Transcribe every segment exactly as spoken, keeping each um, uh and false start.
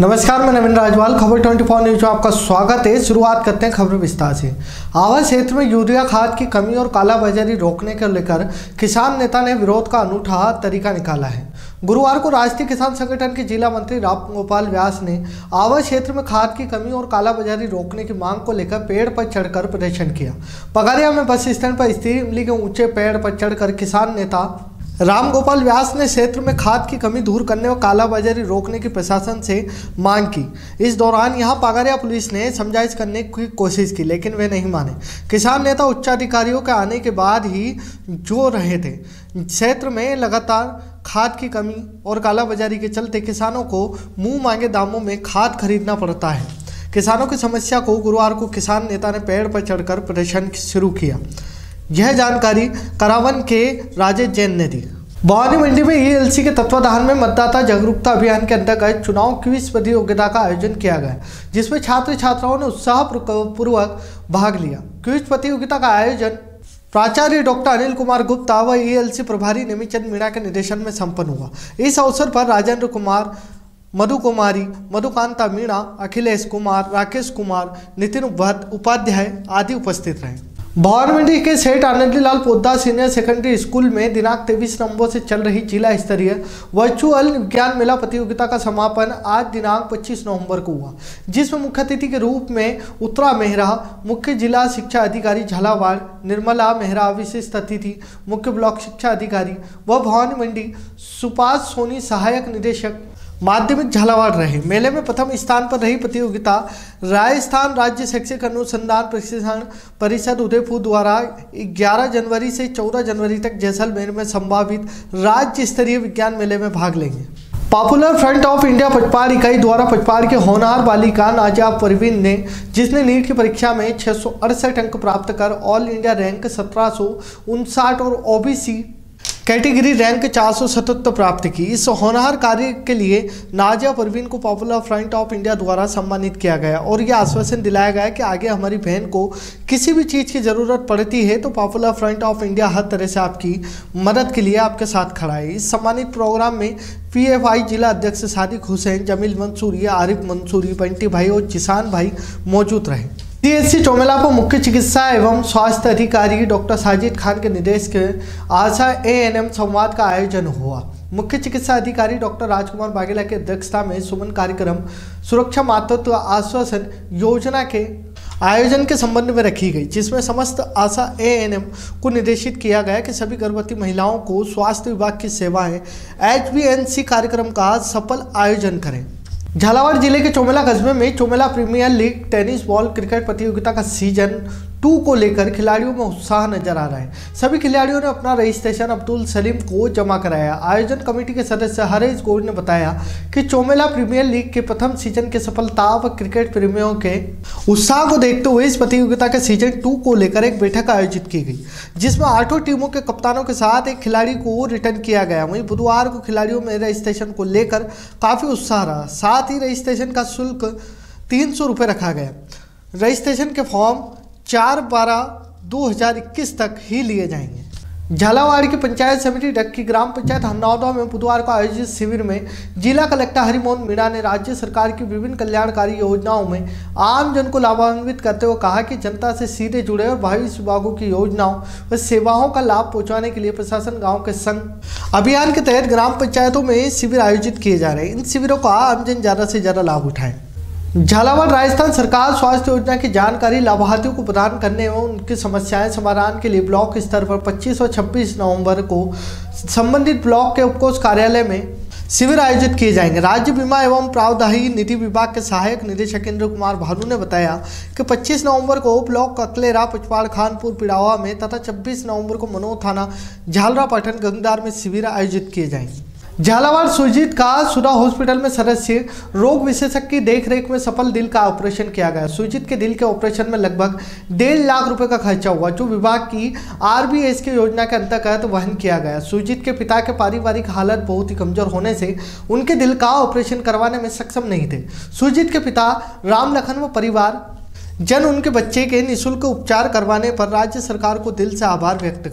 नमस्कार, मैं नवीन राजवाल खबर चौबीस न्यूज में आपका स्वागत है। शुरुआत करते हैं खबर विस्तार से। आवास क्षेत्र में यूरिया खाद की कमी और कालाबाजारी रोकने को लेकर किसान नेता ने विरोध का अनूठा तरीका निकाला है। गुरुवार को राष्ट्रीय किसान संगठन के जिला मंत्री राम गोपाल व्यास ने आवास क्षेत्र में खाद की कमी और कालाबाजारी रोकने की मांग को लेकर पेड़ पर चढ़कर प्रदर्शन किया। पगारिया में बस स्टैंड पर स्थित इमली के ऊंचे पेड़ पर चढ़कर किसान नेता राम गोपाल व्यास ने क्षेत्र में खाद की कमी दूर करने और कालाबाजारी रोकने की प्रशासन से मांग की। इस दौरान यहां पगारिया पुलिस ने समझाइश करने की कोशिश की, लेकिन वे नहीं माने। किसान नेता उच्चाधिकारियों के आने के बाद ही जो रहे थे। क्षेत्र में लगातार खाद की कमी और कालाबाजारी के चलते किसानों को मुंह मांगे दामों में खाद खरीदना पड़ता है। किसानों की समस्या को गुरुवार को किसान नेता ने पेड़ पर चढ़कर प्रदर्शन शुरू किया। यह जानकारी करावन के राजेश जैन ने दी। भवानी मंडी में ईएलसी के तत्वाधान में मतदाता जागरूकता अभियान के अंतर्गत चुनाव क्विज प्रतियोगिता का आयोजन किया गया, जिसमें छात्र छात्राओं ने उत्साहपूर्वक भाग लिया। क्विज प्रतियोगिता का आयोजन प्राचार्य डॉक्टर अनिल कुमार गुप्ता व ईएलसी प्रभारी नेमीचंद मीणा के निर्देशन में संपन्न हुआ। इस अवसर पर राजेंद्र कुमार, मधु कुमारी, मधुकांता मीणा, अखिलेश कुमार, राकेश कुमार, नितिन उपाध्याय आदि उपस्थित रहे। भवानी मंडी के Seth Anandlal Poddar senior secondary school में दिनांक तेईस नवंबर से चल रही जिला स्तरीय वर्चुअल विज्ञान मेला प्रतियोगिता का समापन आज दिनांक पच्चीस नवंबर को हुआ, जिसमें मुख्य अतिथि के रूप में उत्तरा मेहरा, मुख्य जिला शिक्षा अधिकारी झालावाड़, निर्मला मेहरा विशिष्ट अतिथि, मुख्य ब्लॉक शिक्षा अधिकारी व भवानी मंडी सुपास सोनी सहायक निदेशक माध्यमिक झालावाड़ रहे। मेले में प्रथम स्थान पर रही प्रतियोगिता राजस्थान राज्य शैक्षिक अनुसंधान प्रशिक्षण परिषद उदयपुर द्वारा ग्यारह जनवरी से चौदह जनवरी तक जैसलमेर में संभावित राज्य स्तरीय विज्ञान मेले में भाग लेंगे। Popular front of India Pachpahar इकाई द्वारा पचपाड़ के होनहार बालिका नाजिया परवीन ने, जिसने नीट की परीक्षा में छह सौ अड़सठ अंक प्राप्त कर ऑल इंडिया रैंक सत्रह सौ उनसाठ और ओबीसी कैटेगरी रैंक चार सौ सतहत्तर प्राप्त की। इस होनहार कार्य के लिए नाजिया परवीन को पॉपुलर फ्रंट ऑफ इंडिया द्वारा सम्मानित किया गया और यह आश्वासन दिलाया गया कि आगे हमारी बहन को किसी भी चीज़ की ज़रूरत पड़ती है तो पॉपुलर फ्रंट ऑफ इंडिया हर तरह से आपकी मदद के लिए आपके साथ खड़ा है। इस सम्मानित प्रोग्राम में पीएफआई जिला अध्यक्ष सादिक हुसैन, जमील मंसूरी, आरिफ मंसूरी, बंटी भाई और जिसान भाई मौजूद रहे। सीएचसी चोमेला पर मुख्य चिकित्सा एवं स्वास्थ्य अधिकारी डॉक्टर साजिद खान के निर्देश के आशा एएनएम संवाद का आयोजन हुआ। मुख्य चिकित्सा अधिकारी डॉक्टर राजकुमार बाघेला की अध्यक्षता में सुमन कार्यक्रम सुरक्षा मातृत्व आश्वासन योजना के आयोजन के संबंध में रखी गई, जिसमें समस्त आशा एएनएम को निर्देशित किया गया कि सभी गर्भवती महिलाओं को स्वास्थ्य विभाग की सेवाएं एचबीएनसी कार्यक्रम का सफल आयोजन करें। झालावाड़ जिले के चोमेला कस्बे में Chomela premier league tennis ball cricket प्रतियोगिता का सीजन टू को लेकर खिलाड़ियों में उत्साह नजर आ रहा है। सभी खिलाड़ियों ने अपना रजिस्ट्रेशन अब्दुल सलीम को जमा कराया। आयोजन कमेटी के सदस्य हरेश गौड़ ने बताया कि चोमेला प्रीमियर लीग के प्रथम सीजन की सफलता व क्रिकेट प्रेमियों के उत्साह को देखते हुए इस प्रतियोगिता के सीजन टू को लेकर एक बैठक आयोजित की गई, जिसमें आठों टीमों के कप्तानों के साथ एक खिलाड़ी को रिटर्न किया गया। वहीं बुधवार को खिलाड़ियों में रजिस्ट्रेशन को लेकर काफी उत्साह रहा। साथ ही रजिस्ट्रेशन का शुल्क तीन सौ रुपये रखा गया। रजिस्ट्रेशन के फॉर्म चार बारह दो हजार इक्कीस तक ही लिए जाएंगे। झालावाड़ की पंचायत समिति डग की ग्राम पंचायत हरनौदा में बुधवार को आयोजित शिविर में जिला कलेक्टर हरिमोहन मीणा ने राज्य सरकार की विभिन्न कल्याणकारी योजनाओं में आम जन को लाभान्वित करते हुए कहा कि जनता से सीधे जुड़े और भविष्य विभागों की योजनाओं व सेवाओं का लाभ पहुंचाने के लिए प्रशासन गाँव के संग अभियान के तहत ग्राम पंचायतों में शिविर आयोजित किए जा रहे हैं। इन शिविरों का आमजन ज्यादा से ज्यादा लाभ उठाएं। झालावाड़ राजस्थान सरकार स्वास्थ्य योजना की जानकारी लाभार्थियों को प्रदान करने एवं उनकी समस्याएं समाधान के लिए ब्लॉक स्तर पर पच्चीस और छब्बीस नवंबर को संबंधित ब्लॉक के उपकोष कार्यालय में शिविर आयोजित किए जाएंगे। राज्य बीमा एवं प्रावधायी निधि विभाग के सहायक निदेशक इंद्र कुमार भानु ने बताया कि पच्चीस नवंबर को ब्लॉक ककलेरा, पचपाड़, खानपुर, पिड़ावा में तथा छब्बीस नवंबर को मनोर थाना, झालरा, पाटन, गंगदार में शिविर आयोजित किए जाएंगे। झालावाड़ सुजीत का सुधा हॉस्पिटल में सदस्य रोग विशेषज्ञ की देखरेख में सफल दिल का ऑपरेशन किया गया। सुजीत के दिल के ऑपरेशन में लगभग डेढ़ लाख रुपए का खर्चा हुआ, जो विभाग की आरबीएस की योजना के अंतर्गत वहन किया गया। सुजीत के पिता के पारिवारिक हालत बहुत ही कमजोर होने से उनके दिल का ऑपरेशन करवाने में सक्षम नहीं थे। सुजीत के पिता राम लखन व परिवार जन उनके बच्चे के निःशुल्क उपचार करवाने पर राज्य सरकार को दिल से आभार व्यक्त करते हैं।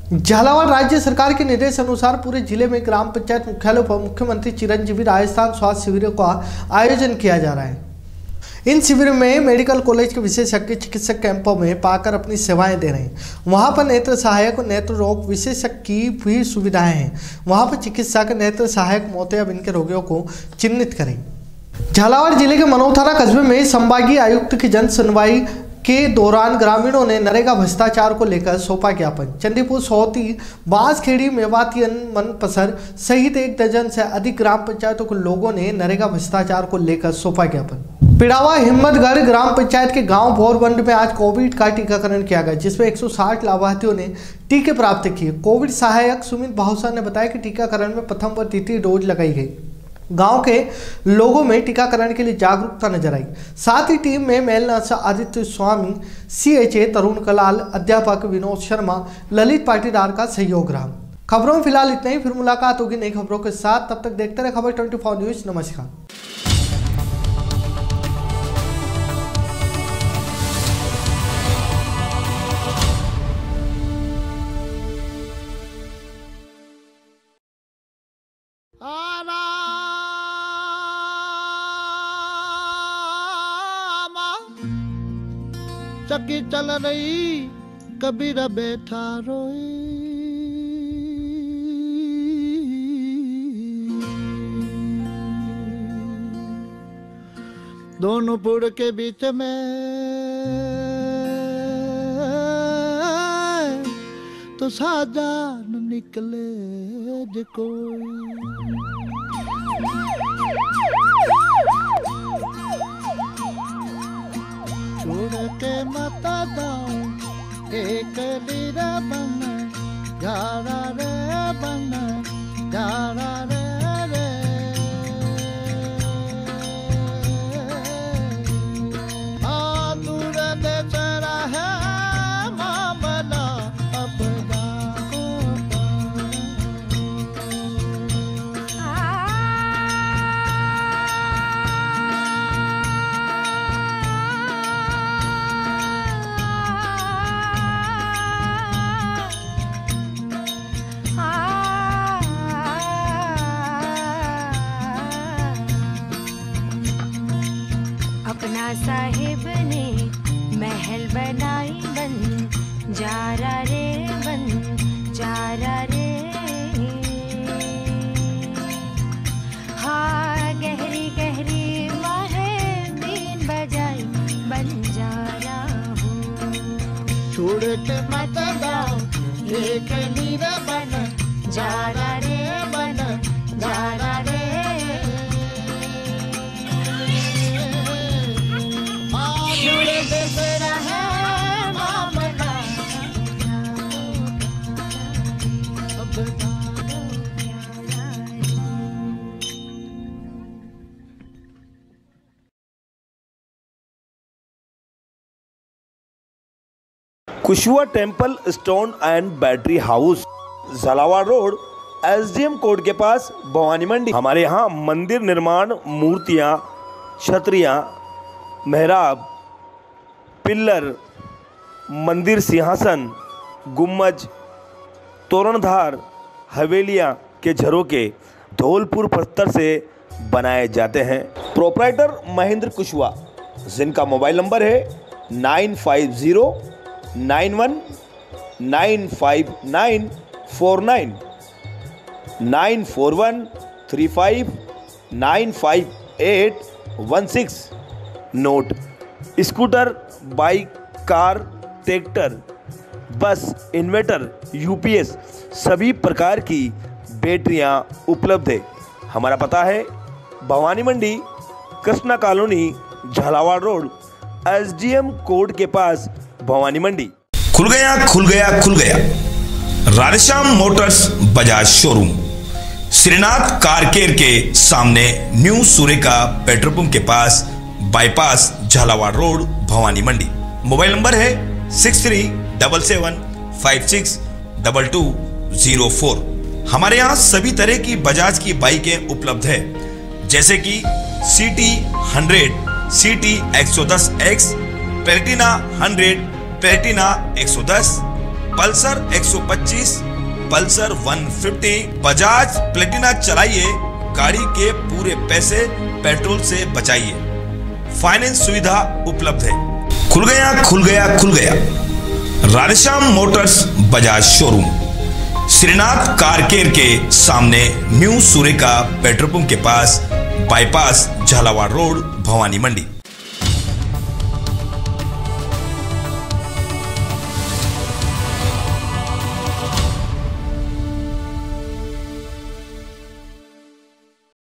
झालावाड़ राज्य सरकार के निर्देश अनुसार पूरे जिले में ग्राम पंचायत मुख्यालयों पर मुख्यमंत्री चिरंजीवी राजस्थान स्वास्थ्य शिविरों का आयोजन किया जा रहा है। इन शिविरों में मेडिकल कॉलेज के विशेषज्ञ चिकित्सक कैंपों में पाकर अपनी सेवाएं दे रहे हैं। वहां पर नेत्र सहायक नेत्र रोग विशेषज्ञ की भी सुविधाएं हैं। वहां पर चिकित्सक नेत्र सहायक मोतियाबिंद इनके रोगियों को चिन्हित करें। झालावाड़ जिले के मनोथाना कस्बे में संभागीय आयुक्त की जन सुनवाई के दौरान ग्रामीणों ने नरेगा भ्रष्टाचार को लेकर सौंपा ज्ञापन। चंदीपुर, सोहती, बांसखेड़ी, मेवातियन, मनपसर सहित एक दर्जन से अधिक ग्राम पंचायतों के लोगों ने नरेगा भ्रष्टाचार को लेकर सौंपा ज्ञापन। पिड़ावा हिम्मतगढ़ ग्राम पंचायत के गांव भोरबंड में आज कोविड का टीकाकरण किया गया, जिसमें एक सौ साठ लाभार्थियों ने टीके प्राप्त किए। कोविड सहायक सुमित भावसा ने बताया कि टीकाकरण में प्रथम व द्वितीय डोज लगाई गई। गांव के लोगों में टीकाकरण के लिए जागरूकता नजर आई। साथ ही टीम में male nurse Aditya Swami, CHA Tarun Kalal, अध्यापक विनोद शर्मा, ललित पाटीदार का सहयोग रहा। खबरों में फिलहाल इतना ही। फिर मुलाकात होगी नई खबरों के साथ। तब तक देखते रहे खबर चौबीस न्यूज। नमस्कार। चक्की चल रही कबीरा बैठा रोए, दोनों पुड़ के बीच में तो साजान निकले जे कोई। छोड़ के मता दाओ एक लीरा बन जारा रे बन जारा रे रे आ दूर देश रहे मामला अब जाओ अपना साहिब ने महल बनाई बन जारा रे बन जारा रे। हाँ गहरी गहरी माहे बीन बजाई बन जारा हूँ। छोड़ के मत दाओ एक लीरा बन जारा रे बन जारा रे। Kushwah temple stone and battery house, Jhalawar road, SDM court के पास, भवानी मंडी। हमारे यहाँ मंदिर निर्माण, मूर्तियाँ, छतरियाँ, मेहराब, पिल्लर, मंदिर सिंहासन, गुम्मज, तोरणधार, हवेलियाँ के झरोके धौलपुर पत्थर से बनाए जाते हैं। प्रोप्राइटर महेंद्र कुशवा, जिनका मोबाइल नंबर है nine five zero nine one nine five nine four nine, nine four one three five nine five eight one six. Note: scooter, bike, car, tractor, bus, inverter, UPS सभी प्रकार की बैटरियां उपलब्ध है। हमारा पता है Bhawani Mandi, Krishna colony, Jhalawar road, SDM court के पास, भवानी मंडी। खुल गया खुल गया खुल गया Radheshyam motors Bajaj showroom, Shrinath car care के सामने, न्यू सुरेखा पेट्रोल पंप के पास, bypass, Jhalawar road, Bhawani Mandi. Mobile number है six three double seven five six double two zero four. हमारे यहाँ सभी तरह की बजाज की बाइकें उपलब्ध है, जैसे कि C T hundred, C T एक सौ दस एक्स, प्लेटिना हंड्रेड, प्लेटिना एक सौ दस, पल्सर एक सौ पच्चीस, पल्सर एक सौ पचास, बजाज प्लेटिना चलाइए, गाड़ी के पूरे पैसे पेट्रोल से बचाइए। फाइनेंस सुविधा उपलब्ध है। खुल गया खुल गया खुल गया Radheshyam motors Bajaj showroom, Shrinath car care के सामने, न्यू सुरेका पेट्रोल पंप के पास, बाईपास झालावाड़ रोड, भवानी मंडी।